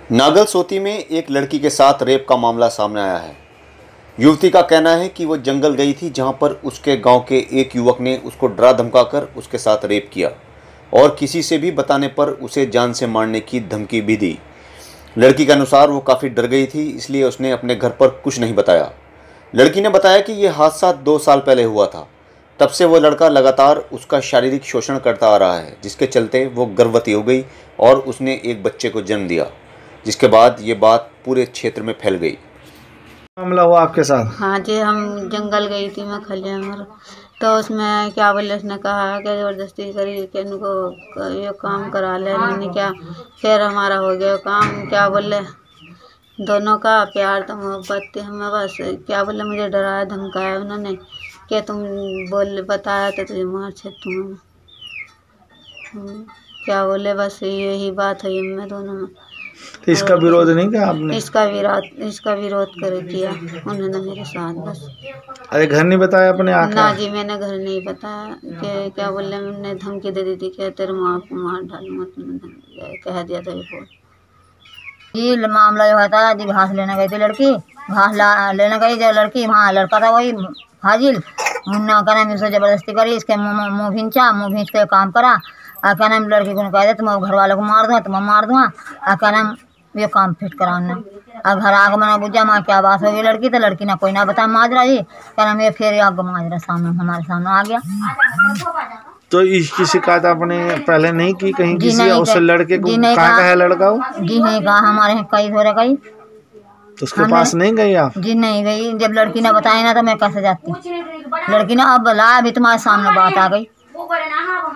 नागल सोती में एक लड़की के साथ रेप का मामला सामने आया है। युवती का कहना है कि वो जंगल गई थी, जहां पर उसके गांव के एक युवक ने उसको डरा धमकाकर उसके साथ रेप किया और किसी से भी बताने पर उसे जान से मारने की धमकी भी दी। लड़की के अनुसार वो काफ़ी डर गई थी, इसलिए उसने अपने घर पर कुछ नहीं बताया। लड़की ने बताया कि यह हादसा 2 साल पहले हुआ था। तब से वो लड़का लगातार उसका शारीरिक शोषण करता आ रहा है, जिसके चलते वो गर्भवती हो गई और उसने एक बच्चे को जन्म दिया, जिसके बाद ये बात पूरे क्षेत्र में फैल गई। मामला हुआ आपके साथ? हाँ जी, हम जंगल गई थी मैं खलियामर, तो उसमें क्या बोले, उसने कहा कि ज़बरदस्ती करी कि इनको ये काम करा ले। मैंने क्या, फिर हमारा हो गया काम, क्या बोले, दोनों का प्यार तो मोहब्बत थी हमें, बस क्या बोले, मुझे डराया धमकाया उन्होंने कि तुम बोल बताया तो तुझे मार छे तुम्हें। क्या बोले, बस यही बात हुई हमें दोनों में। तो इसका विरोध नहीं किया आपने? इसका विरोध कर किया उन्होंने मेरे साथ बस। अरे घर नहीं बताया अपने आके? ना जी, मैंने घर नहीं बताया कि क्या बोले, मैंने धमकी दे दी थी कि तेरे माँ को मार डालूंगा, तुमने कह दिया था ये। जी मामला जो था जी, घास लेने गई थी लड़की, लेने गई जो लड़की, वहाँ लड़का था वही फाजिल, मुन्ना का नाम, इससे ज़बरदस्ती करी, इसके मुँह भींच के काम करा। क्या नाम, लड़की को कह दे तुम घर वालों को मार दूँगा, तुम्हें मार दूँगा। क्या नाम, ये काम फिट कराना। घर आग मना बुझा माँ क्या बात होगी लड़की, तो लड़की ना कोई ना बता माजरा जी। क्या नाम, ये फिर आग माजरा सामने हमारे सामने आ गया। तो इसकी शिकायत आपने पहले नहीं की कहीं किसी? उस लड़के को कहाँ का है लड़का? वो जी नहीं कहा, हमारे कई थोड़े कई। तो उसके पास नहीं गई आप? जी नहीं गई, जब लड़की ने बताई ना तो मैं कैसे जाती। लड़की ने अब बुलाया, अभी तुम्हारे सामने बात आ गई।